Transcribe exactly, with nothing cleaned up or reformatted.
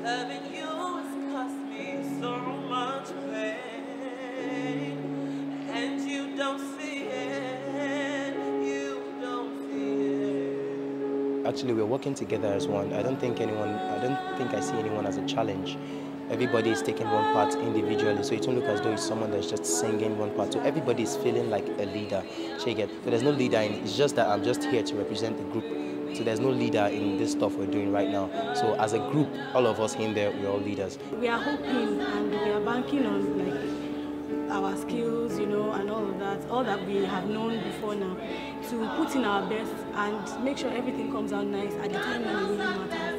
Loving you has cost me so much pain, and you don't see it, you don't see it. Actually, we're working together as one. I don't think anyone, I don't think I see anyone as a challenge. Everybody is taking one part individually, so it won't look as though it's someone that's just singing one part. So everybody is feeling like a leader. So you get, so there's no leader in it. It's just that I'm just here to represent the group. So there's no leader in this stuff we're doing right now. So as a group, all of us in there, we're all leaders. We are hoping and we are banking on like our skills, you know, and all of that, all that we have known before now, to put in our best and make sure everything comes out nice at the time when it really matters.